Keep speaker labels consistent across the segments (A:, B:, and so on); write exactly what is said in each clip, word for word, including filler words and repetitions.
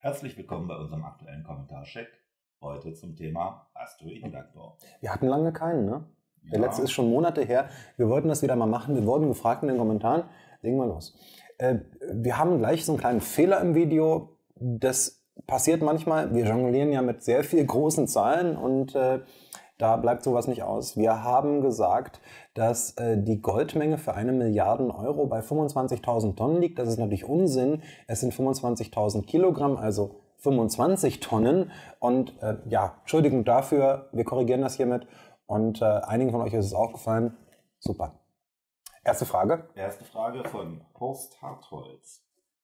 A: Herzlich willkommen bei unserem aktuellen Kommentarcheck. Heute zum Thema Asteroidenbergbau.
B: Wir hatten lange keinen, ne? Der
A: Ja.
B: letzte ist schon Monate her. Wir wollten das wieder mal machen. Wir wurden gefragt in den Kommentaren. Legen wir los. Äh, wir haben gleich so einen kleinen Fehler im Video. Das passiert manchmal. Wir jonglieren ja mit sehr viel großen Zahlen und äh, da bleibt sowas nicht aus. Wir haben gesagt, dass äh, die Goldmenge für eine Milliarde Euro bei fünfundzwanzigtausend Tonnen liegt. Das ist natürlich Unsinn. Es sind fünfundzwanzigtausend Kilogramm, also fünfundzwanzig Tonnen. Und äh, ja, Entschuldigung dafür, wir korrigieren das hiermit. Und äh, einigen von euch ist es aufgefallen. Super. Erste Frage.
A: Erste Frage von Horst Hartholz.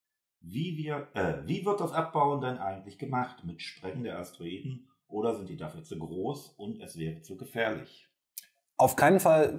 A: Wie, wir, äh, wie wird das Abbauen denn eigentlich gemacht? Mit Sprengen der Asteroiden? Oder sind die dafür zu groß und es wäre zu gefährlich?
B: Auf keinen Fall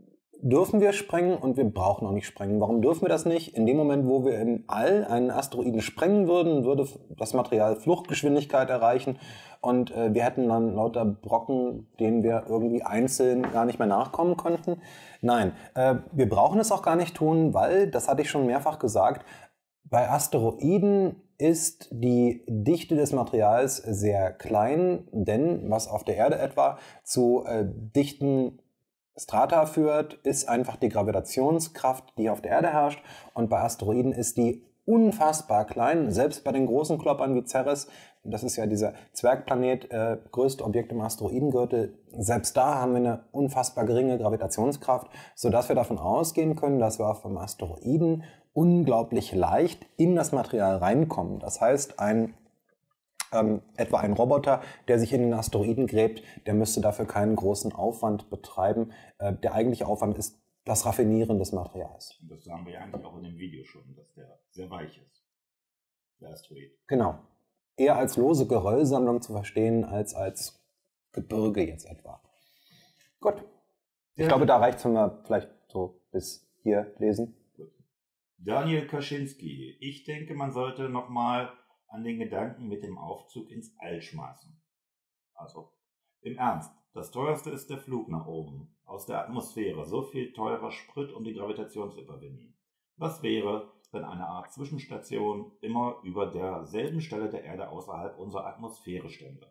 B: dürfen wir sprengen und wir brauchen auch nicht sprengen. Warum dürfen wir das nicht? In dem Moment, wo wir im All einen Asteroiden sprengen würden, würde das Material Fluchtgeschwindigkeit erreichen und äh, wir hätten dann lauter Brocken, denen wir irgendwie einzeln gar nicht mehr nachkommen könnten. Nein, äh, wir brauchen es auch gar nicht tun, weil, das hatte ich schon mehrfach gesagt, bei Asteroiden ist die Dichte des Materials sehr klein, denn was auf der Erde etwa zu äh, dichten Strata führt, ist einfach die Gravitationskraft, die auf der Erde herrscht. Und bei Asteroiden ist die unfassbar klein, selbst bei den großen Kloppern wie Ceres, das ist ja dieser Zwergplanet, äh, größte Objekt im Asteroidengürtel, selbst da haben wir eine unfassbar geringe Gravitationskraft, sodass wir davon ausgehen können, dass wir auf dem Asteroiden unglaublich leicht in das Material reinkommen. Das heißt, ein, ähm, etwa ein Roboter, der sich in den Asteroiden gräbt, der müsste dafür keinen großen Aufwand betreiben. Äh, der eigentliche Aufwand ist das Raffinieren des Materials.
A: Und das sagen wir ja eigentlich auch in dem Video schon, dass der sehr weich ist, der Asteroid.
B: Genau. Eher als lose Geröllsammlung zu verstehen, als als Gebirge jetzt etwa. Gut. Ich
A: Ja.
B: glaube, da reicht es, wenn wir vielleicht so bis hier lesen.
A: Daniel Kaczynski. Ich denke, man sollte nochmal an den Gedanken mit dem Aufzug ins All schmeißen. Also, im Ernst, das teuerste ist der Flug nach oben, aus der Atmosphäre. So viel teurer Sprit, um die Gravitation zu überwinden. Was wäre, wenn eine Art Zwischenstation immer über derselben Stelle der Erde außerhalb unserer Atmosphäre stände?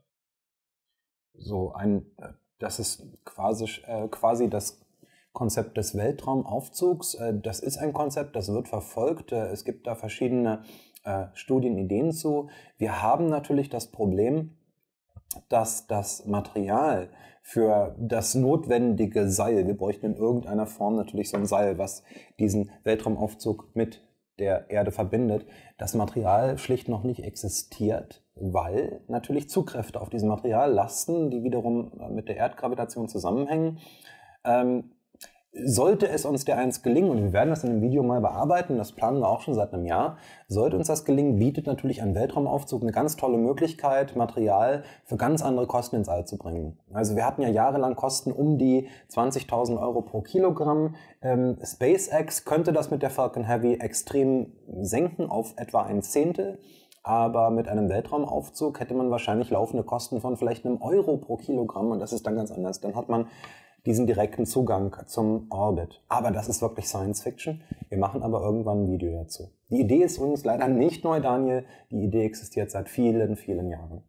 B: So ein, das ist quasi, äh, quasi das Konzept des Weltraumaufzugs. Das ist ein Konzept, das wird verfolgt. Es gibt da verschiedene äh, Studien, Ideen zu. Wir haben natürlich das Problem, dass das Material für das notwendige Seil, wir bräuchten in irgendeiner Form natürlich so ein Seil, was diesen Weltraumaufzug mit der Erde verbindet, das Material schlicht noch nicht existiert, weil natürlich Zugkräfte auf diesem Material lasten, die wiederum mit der Erdgravitation zusammenhängen. Ähm, Sollte es uns der eins gelingen, und wir werden das in dem Video mal bearbeiten, das planen wir auch schon seit einem Jahr, sollte uns das gelingen, bietet natürlich ein Weltraumaufzug eine ganz tolle Möglichkeit, Material für ganz andere Kosten ins All zu bringen. Also wir hatten ja jahrelang Kosten um die zwanzigtausend Euro pro Kilogramm. Ähm, SpaceX könnte das mit der Falcon Heavy extrem senken auf etwa ein Zehntel. Aber mit einem Weltraumaufzug hätte man wahrscheinlich laufende Kosten von vielleicht einem Euro pro Kilogramm und das ist dann ganz anders. Dann hat man diesen direkten Zugang zum Orbit. Aber das ist wirklich Science Fiction. Wir machen aber irgendwann ein Video dazu. Die Idee ist übrigens leider nicht neu, Daniel. Die Idee existiert seit vielen, vielen Jahren.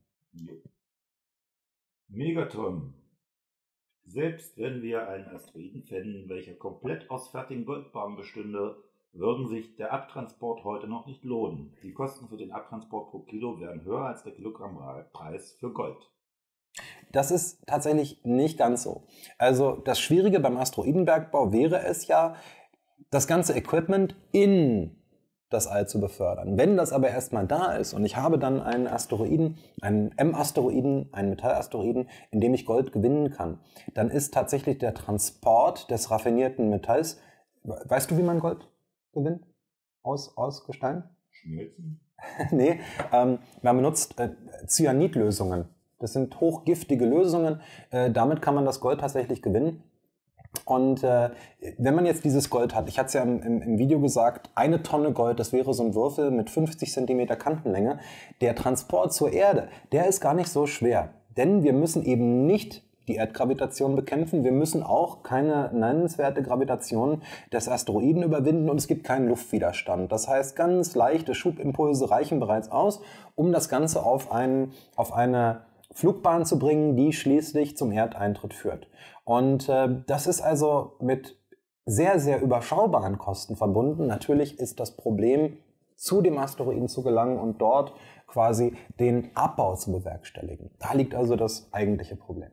A: Megaton. Selbst wenn wir einen Asteroiden fänden, welcher komplett aus fertigen Goldbarren bestünde, würden sich der Abtransport heute noch nicht lohnen. Die Kosten für den Abtransport pro Kilo wären höher als der Kilogrammpreis für Gold.
B: Das ist tatsächlich nicht ganz so. Also das Schwierige beim Asteroidenbergbau wäre es ja, das ganze Equipment in das All zu befördern. Wenn das aber erstmal da ist und ich habe dann einen Asteroiden, einen M-Asteroiden, einen Metallasteroiden, in dem ich Gold gewinnen kann, dann ist tatsächlich der Transport des raffinierten Metalls, weißt du, wie man Gold gewinnt? Aus, aus Gestein?
A: Schmelzen?
B: Nee, ähm, man benutzt äh, Cyanidlösungen. Das sind hochgiftige Lösungen. Äh, damit kann man das Gold tatsächlich gewinnen. Und äh, wenn man jetzt dieses Gold hat, ich hatte es ja im, im, im Video gesagt, eine Tonne Gold, das wäre so ein Würfel mit fünfzig Zentimeter Kantenlänge. Der Transport zur Erde, der ist gar nicht so schwer. Denn wir müssen eben nicht die Erdgravitation bekämpfen. Wir müssen auch keine nennenswerte Gravitation des Asteroiden überwinden und es gibt keinen Luftwiderstand. Das heißt, ganz leichte Schubimpulse reichen bereits aus, um das Ganze auf, einen, auf eine Flugbahn zu bringen, die schließlich zum Erdeintritt führt. Und äh, das ist also mit sehr, sehr überschaubaren Kosten verbunden. Natürlich ist das Problem, zu dem Asteroiden zu gelangen und dort quasi den Abbau zu bewerkstelligen. Da liegt also das eigentliche Problem.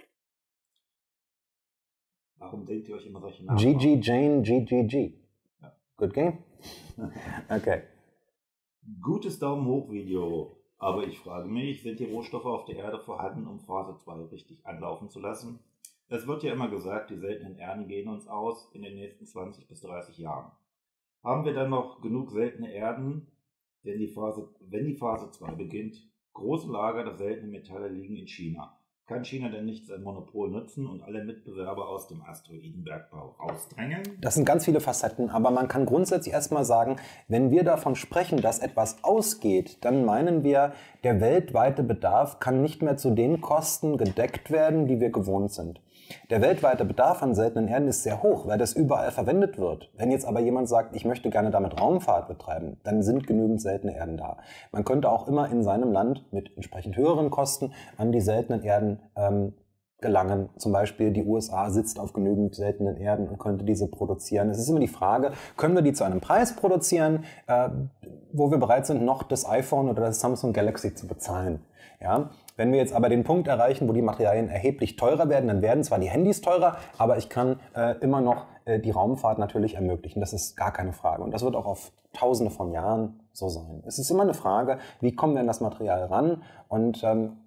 A: Warum denkt ihr euch immer solche Namen?
B: G G Jane, G G G.
A: Ja.
B: Good game? Okay.
A: Gutes Daumen hoch Video. Aber ich frage mich, sind die Rohstoffe auf der Erde vorhanden, um Phase zwei richtig anlaufen zu lassen? Es wird ja immer gesagt, die seltenen Erden gehen uns aus in den nächsten zwanzig bis dreißig Jahren. Haben wir dann noch genug seltene Erden, denn die Phase, wenn die Phase zwei beginnt? Große Lager der seltenen Metalle liegen in China. Kann China denn nicht sein Monopol nutzen und alle Mitbewerber aus dem Asteroidenbergbau rausdrängen?
B: Das sind ganz viele Facetten, aber man kann grundsätzlich erstmal sagen, wenn wir davon sprechen, dass etwas ausgeht, dann meinen wir, der weltweite Bedarf kann nicht mehr zu den Kosten gedeckt werden, die wir gewohnt sind. Der weltweite Bedarf an seltenen Erden ist sehr hoch, weil das überall verwendet wird. Wenn jetzt aber jemand sagt, ich möchte gerne damit Raumfahrt betreiben, dann sind genügend seltene Erden da. Man könnte auch immer in seinem Land mit entsprechend höheren Kosten an die seltenen Erden ähm, gelangen. Zum Beispiel die U S A sitzt auf genügend seltenen Erden und könnte diese produzieren. Es ist immer die Frage, können wir die zu einem Preis produzieren, äh, wo wir bereit sind, noch das iPhone oder das Samsung Galaxy zu bezahlen. Ja? Wenn wir jetzt aber den Punkt erreichen, wo die Materialien erheblich teurer werden, dann werden zwar die Handys teurer, aber ich kann äh, immer noch äh, die Raumfahrt natürlich ermöglichen. Das ist gar keine Frage. Und das wird auch auf Tausende von Jahren so sein. Es ist immer eine Frage, wie kommen wir an das Material ran? Und ähm,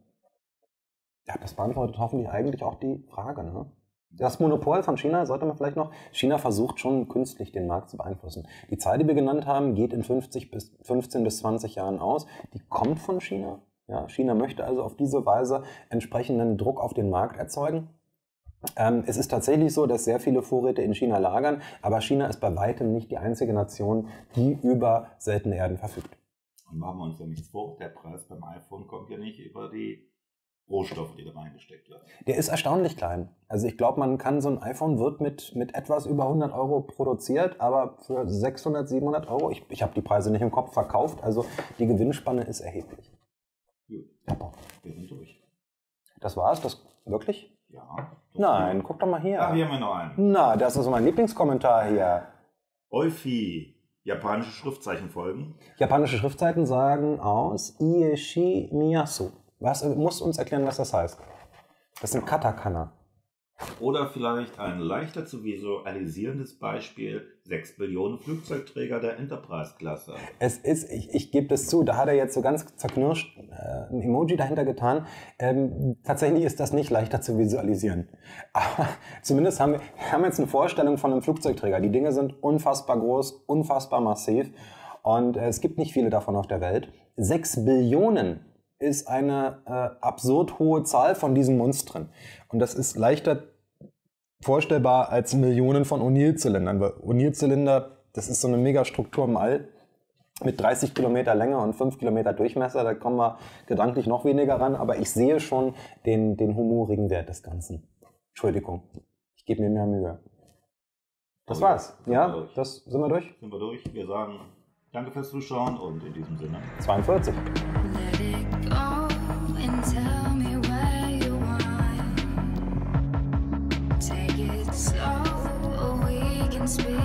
B: ja, das beantwortet hoffentlich eigentlich auch die Frage. Ne? Das Monopol von China sollte man vielleicht noch. China versucht schon künstlich den Markt zu beeinflussen. Die Zahl, die wir genannt haben, geht in fünfzig bis fünfzehn bis zwanzig Jahren aus. Die kommt von China. Ja, China möchte also auf diese Weise entsprechenden Druck auf den Markt erzeugen. Ähm, es ist tatsächlich so, dass sehr viele Vorräte in China lagern, aber China ist bei weitem nicht die einzige Nation, die über seltene Erden verfügt.
A: Und machen wir uns ja nichts vor, der Preis beim iPhone kommt ja nicht über die Rohstoffe, die da reingesteckt werden.
B: Der ist erstaunlich klein. Also ich glaube, man kann so ein iPhone wird mit, mit etwas über hundert Euro produziert, aber für sechshundert, siebenhundert Euro, ich, ich habe die Preise nicht im Kopf verkauft, also die Gewinnspanne ist erheblich.
A: Gut, wir sind durch.
B: Das war's? Das wirklich?
A: Ja.
B: Nein, guck doch mal hier.
A: Ah, hier haben wir noch einen.
B: Na, das ist mein Lieblingskommentar hier.
A: Eufi, japanische Schriftzeichen folgen.
B: Japanische Schriftzeichen sagen aus Ieshi Miyasu. Was, musst du uns erklären, was das heißt? Das sind Katakana.
A: Oder vielleicht ein leichter zu visualisierendes Beispiel, sechs Billionen Flugzeugträger der Enterprise-Klasse.
B: Es ist, ich, ich gebe das zu, da hat er jetzt so ganz zerknirscht äh, ein Emoji dahinter getan. Ähm, tatsächlich ist das nicht leichter zu visualisieren. Aber zumindest haben wir, wir haben jetzt eine Vorstellung von einem Flugzeugträger. Die Dinge sind unfassbar groß, unfassbar massiv und äh, es gibt nicht viele davon auf der Welt. Sechs Billionen ist eine äh, absurd hohe Zahl von diesen Monstern. Und das ist leichter vorstellbar als Millionen von O'Neill-Zylindern. Weil O'Neill-Zylinder, das ist so eine Megastruktur im All mit dreißig Kilometer Länge und fünf Kilometer Durchmesser. Da kommen wir gedanklich noch weniger ran. Aber ich sehe schon den, den humorigen Wert des Ganzen. Entschuldigung, ich gebe mir mehr Mühe. Das war's. Ja, das sind wir durch?
A: Sind wir durch. Wir sagen danke fürs Zuschauen und in diesem Sinne
B: zweiundvierzig.
C: Let it go and tell me where you want. Take it slow, we can speak.